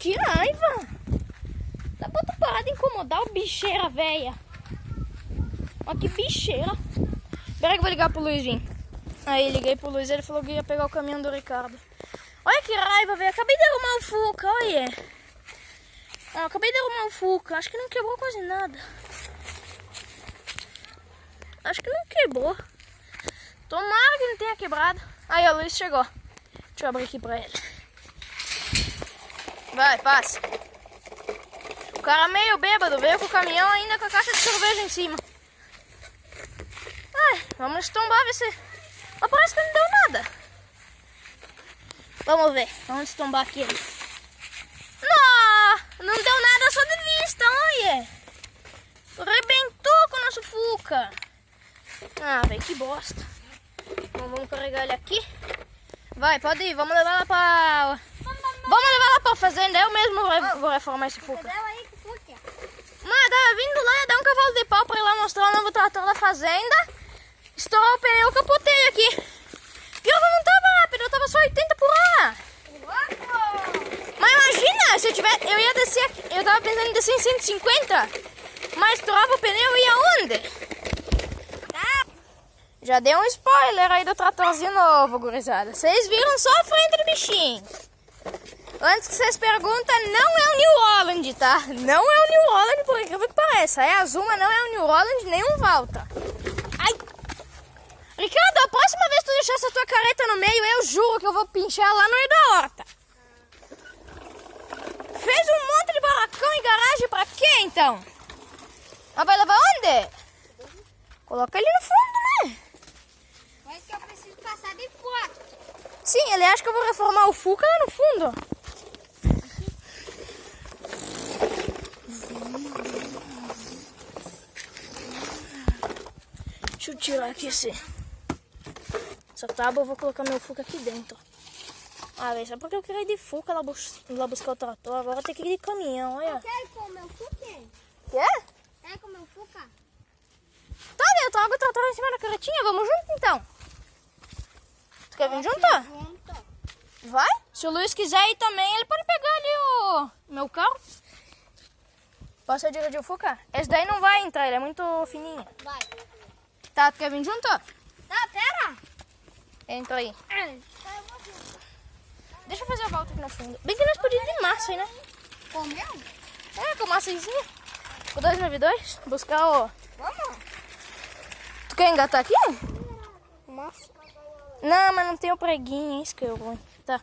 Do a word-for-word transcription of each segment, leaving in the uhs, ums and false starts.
que raiva! Dá pra tu parar de incomodar o bicheira, véia. Olha que bicheira. Espera que eu vou ligar pro Luiz vir. Aí liguei pro Luiz, ele falou que ia pegar o caminhão do Ricardo. Olha que raiva, velho. Acabei de arrumar o Fuca, olha. Ó, acabei de arrumar o Fuca. Acho que não quebrou quase nada. Acho que não quebrou. Tomara que não tenha quebrado. Aí, ó, o Luiz chegou. Deixa eu abrir aqui pra ele. Vai, passa. O cara meio bêbado veio com o caminhão ainda com a caixa de cerveja em cima. Ai, vamos tombar, ver se... Mas parece que não deu nada. Vamos ver. Vamos tombar aqui. Não, não deu nada só de vista, olha. Rebentou com o nosso Fuca. Ah, velho, que bosta. Então vamos carregar ele aqui. Vai, pode ir. Vamos levar lá pra... Vamos levar lá pra fazenda. Eu mesmo vou reformar esse Fuca. Mãe, tava vindo lá, ia dar um cavalo de pau pra ir lá mostrar o novo trator da fazenda. Estourou o pneu, capotei aqui. Pior que eu não tava rápido, eu tava só oitenta por hora. Mas imagina, se eu tivesse, eu ia descer aqui, eu tava pensando em descer em cento e cinquenta. Mas estourava o pneu e ia onde? Já dei um spoiler aí do tratorzinho novo, gurizada. Vocês viram só a frente do bichinho. Antes que vocês perguntem, não é o New Holland, tá? Não é o New Holland, por incrível que pareça. É azul, mas não é o New Holland, nem um Valtra. Ai! Ricardo, a próxima vez que tu deixar essa tua carreta no meio, eu juro que eu vou pinchar lá no meio da horta. Fez um monte de barracão e garagem pra quê, então? Ah, vai levar onde? Coloca ele no fundo, né? Mas que eu preciso passar de foto. Sim, ele acha que eu vou reformar o Fuca lá no fundo. Deixa eu tirar aqui esse... essa tábua, eu vou colocar meu Fuca aqui dentro. Ah, velho, só porque eu queria ir de Fuca lá, bus lá buscar o trator, agora eu tenho que ir de caminhão, olha. Eu quero ir com o meu Fuca. Quer? Quer com o meu Fuca? Tá, eu trago o trator em cima da carretinha, vamos junto então. Tu quer vir junto? Junto. Vai? Se o Luiz quiser ir também, ele pode pegar ali o meu carro. Posso dirigir o Fuca? Esse daí não vai entrar, ele é muito fininho. Vai. Tá, tu quer vir junto? Tá, pera. Entra aí. É. Deixa eu fazer a volta aqui no fundo. Bem que nós podíamos ir de massa aí, né? Comeu? É, com massazinha. Com dois nove dois. Buscar o... Vamos. Tu quer engatar aqui? Massa. Não, mas não tem o preguinho, isso que eu vou. Tá.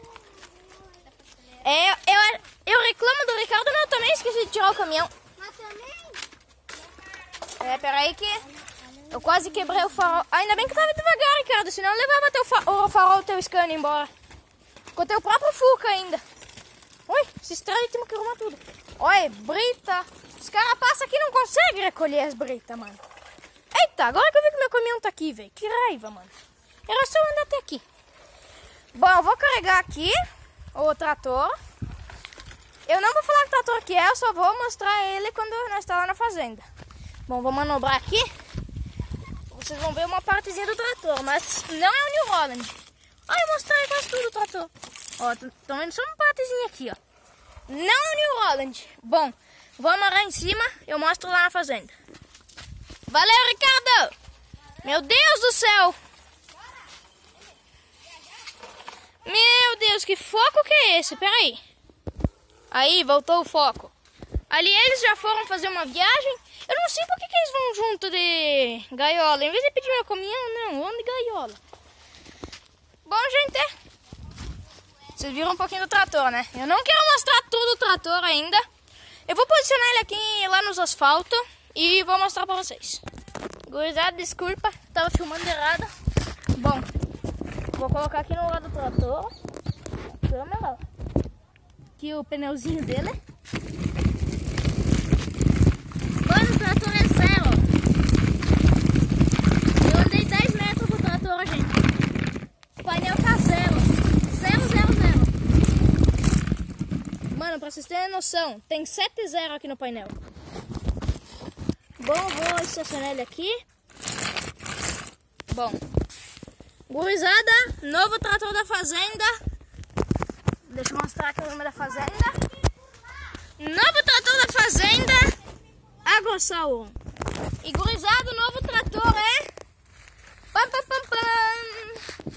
É, eu, eu reclamo do Ricardo, mas eu também esqueci de tirar o caminhão. Mas também? É, peraí que eu quase quebrei o farol. Ainda bem que tava devagar, Ricardo, senão eu levava teu fa o farol do teu Scania embora. Com o teu próprio Fuca ainda. Ui, se estrada e temos que arrumar tudo. Olha, brita. Os caras passam aqui e não conseguem recolher as britas, mano. Eita, agora que eu vi que meu caminhão tá aqui, velho. Que raiva, mano. Era só eu andar até aqui. Bom, eu vou carregar aqui o trator. Eu não vou falar que trator que é, eu só vou mostrar ele quando nós estamos lá na fazenda. Bom, vou manobrar aqui. Vocês vão ver uma partezinha do trator, mas não é o New Holland. Olha, eu mostrei quase tudo o trator. Ó, estão vendo só uma partezinha aqui, ó. Não é o New Holland. Bom, vou amarrar em cima, eu mostro lá na fazenda. Valeu, Ricardo! Meu Deus do céu! Meu Deus, que foco que é esse? Pera aí. Aí, voltou o foco. Ali eles já foram fazer uma viagem. Eu não sei por que, que eles vão junto de gaiola. Em vez de pedir meu caminhão, não, vão de gaiola. Bom, gente, vocês viram um pouquinho do trator, né? Eu não quero mostrar tudo o trator ainda. Eu vou posicionar ele aqui lá nos asfaltos e vou mostrar pra vocês. Gurizada, desculpa, tava filmando errado. Bom, vou colocar aqui no lado do trator. Câmera. Aqui o pneuzinho dele. Mano, o trator é zero. Eu andei dez metros do trator, gente. O painel tá zero. Zero, zero, zero. Mano, pra vocês terem noção, tem sete zero aqui no painel. Bom, vou estacionar ele aqui. Bom, gurizada, novo trator da fazenda. Deixa eu mostrar aqui o nome da fazenda. dinossauro. E gurizada, o novo trator é... Pam, pam, pam, pam.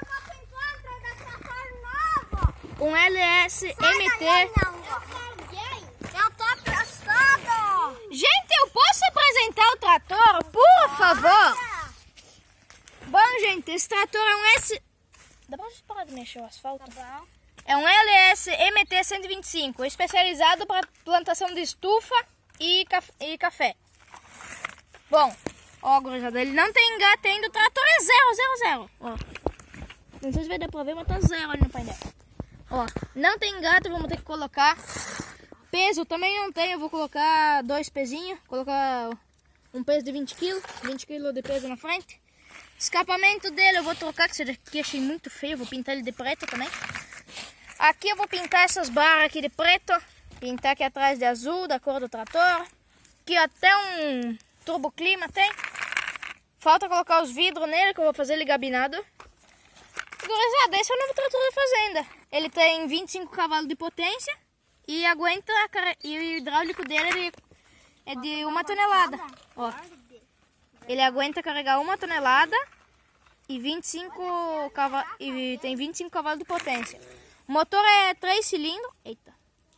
Um L S M T. Eu tô cansado. Gente, eu posso apresentar o trator, por favor? Bom, gente, esse trator é um S... Dá pra gente parar de mexer o asfalto? Tá bom. É um L S M T cento e vinte e cinco, especializado para plantação de estufa e, caf e café. Bom, ó, gurizada, ele não tem engate ainda, o trator é zero, zero, zero. Ó. Não sei se vai dar pra ver, mas tá zero ali no painel. Ó, não tem engate, vamos ter que colocar. Peso também não tem, eu vou colocar dois pezinhos, colocar um peso de vinte quilos, vinte quilos de peso na frente. Escapamento dele eu vou trocar, que esse daqui achei muito feio, vou pintar ele de preto também. Aqui eu vou pintar essas barras aqui de preto, pintar aqui atrás de azul, da cor do trator. Aqui até um turboclima tem. Falta colocar os vidros nele, que eu vou fazer ele gabinado. Gurizada, esse é o novo trator da fazenda. Ele tem vinte e cinco cavalos de potência e aguenta a car... e o hidráulico dele é de, é de uma tonelada. Ó. Ele aguenta carregar uma tonelada e vinte e cinco cavalos e tem vinte e cinco cavalos de potência. O motor é três cilindros. Eita.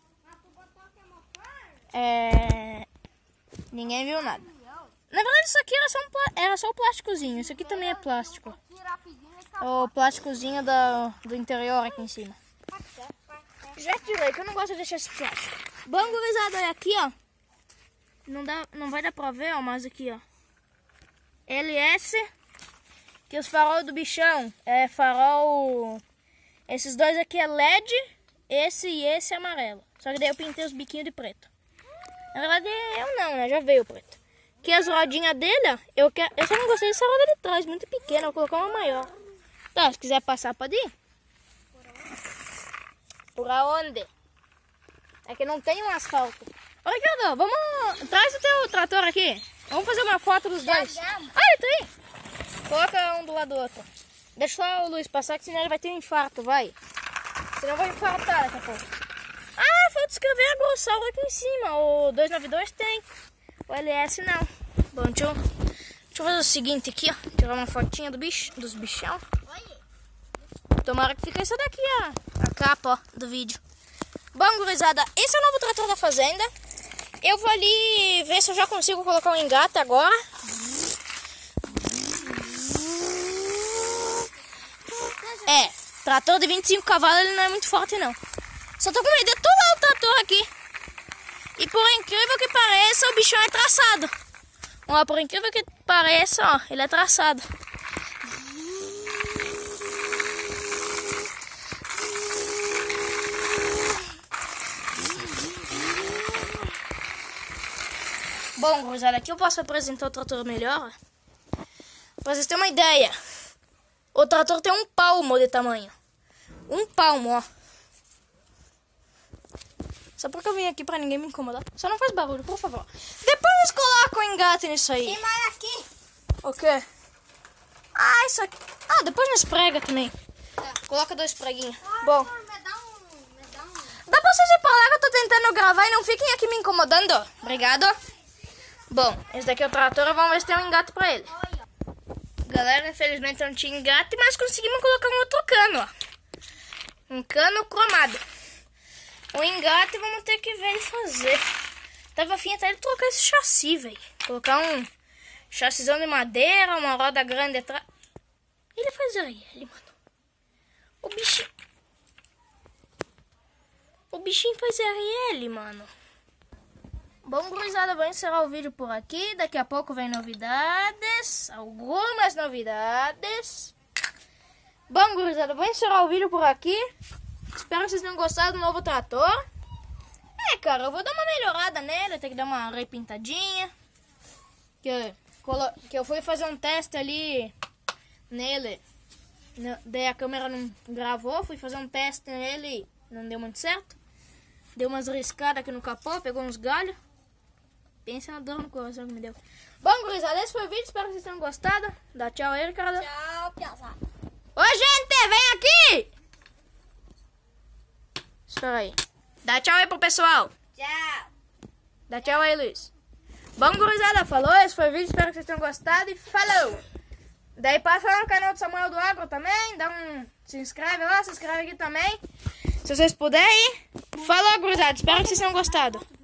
É... Ninguém viu nada. Na verdade isso aqui era só, um pla... era só o plásticozinho. Isso aqui também é plástico. O plásticozinho do, do interior aqui em cima. Já tirei, que eu não gosto de deixar esse plástico. Bom, gurizada, olha aqui, ó. Não, dá, não vai dar pra ver, ó, mas aqui, ó. L S. Que os farol do bichão é farol... Esses dois aqui é L E D. Esse e esse é amarelo. Só que daí eu pintei os biquinhos de preto. Na verdade eu não, né? Já veio o preto. Aqui as rodinhas dele, ó. Eu, quero, eu só não gostei dessa roda de trás, muito pequena. Eu vou colocar uma maior. Tá, se quiser passar, pode ir. Por onde? É que não tem um asfalto. Ô, Ricardo, vamos... Traz o teu trator aqui. Vamos fazer uma foto dos dois. Ah, ele tá aí. Coloca um do lado do outro. Deixa só o Luiz passar, que senão ele vai ter um infarto, vai. Senão vai infartar daqui a pouco. Ah, falta escrever a grossauro aqui em cima. O duzentos e noventa e dois tem. O L S não. Bom, deixa eu, deixa eu fazer o seguinte aqui, ó. Tirar uma fotinha do bicho, dos bichão. Tomara que fique isso daqui, ó. A capa, ó, do vídeo. Bom, gurizada, esse é o novo trator da fazenda. Eu vou ali ver se eu já consigo colocar um engate agora. É, trator de vinte e cinco cavalos, ele não é muito forte, não. Só tô com medo de atolar o trator aqui. E por incrível que pareça, o bichão é traçado. Ó, por incrível que pareça, ó, ele é traçado. Bom, gurizada, aqui eu posso apresentar o trator melhor. Pra vocês terem uma ideia. O trator tem um palmo de tamanho. Um palmo, ó. Só porque eu vim aqui pra ninguém me incomodar. Só não faz barulho, por favor. Depois eles colocam o engate nisso aí. Tem mais aqui. O quê? Ah, isso aqui. Ah, depois nos prega também. É. Coloca dois preguinhos. Ah, bom. Me dá um, me dá um. Dá pra vocês ir pra lá que eu tô tentando gravar e não fiquem aqui me incomodando. Obrigado. Bom, esse daqui é o trator. Vamos ver se tem um engate pra ele. Galera, infelizmente não tinha engate, mas conseguimos colocar um outro cano, ó. Um cano cromado. O engate vamos ter que ver ele fazer. Tava afim até de trocar esse chassi, velho. Colocar um chassizão de madeira, uma roda grande atrás. Ele faz aí, ele, mano. O bichinho... O bichinho faz R L, mano. Bom, gurizada, vou encerrar o vídeo por aqui. Daqui a pouco vem novidades. Algumas novidades. Bom, gurizada, vou encerrar o vídeo por aqui. Espero que vocês tenham gostado do novo trator. É, cara, eu vou dar uma melhorada nele. Tem que dar uma repintadinha. Que eu, que eu fui fazer um teste ali nele. Daí a câmera não gravou. Fui fazer um teste nele e não deu muito certo. Deu umas riscadas aqui no capô, pegou uns galhos. Pensa na dor no coração que me deu. Bom, gurizada, esse foi o vídeo. Espero que vocês tenham gostado. Dá tchau aí, Ricardo. Tchau, piazada. Ô, gente, vem aqui! Espera aí. Dá tchau aí pro pessoal. Tchau. Dá tchau aí, Luiz. Bom, gurizada, falou? Esse foi o vídeo, espero que vocês tenham gostado e falou! Daí passa lá no canal do Samuel do Agro também, dá um... se inscreve lá, se inscreve aqui também. Se vocês puderem. Falou, gurizada, espero que vocês tenham gostado.